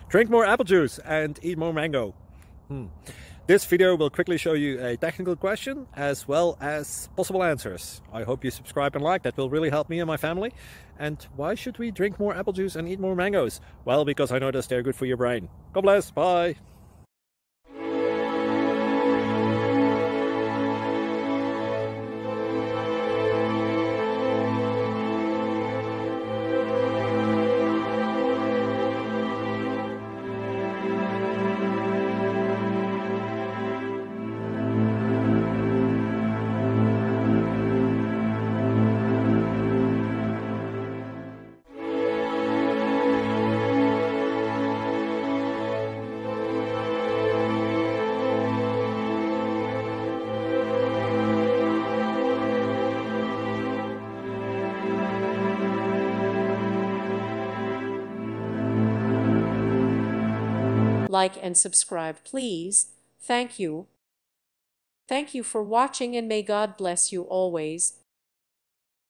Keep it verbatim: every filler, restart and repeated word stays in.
Drink more apple juice and eat more mango. Hmm. This video will quickly show you a technical question as well as possible answers. I hope you subscribe and like, that will really help me and my family. And why should we drink more apple juice and eat more mangoes? Well, because I noticed they're good for your brain. God bless, bye! Like and subscribe, please. Thank you. Thank you for watching, and may God bless you always.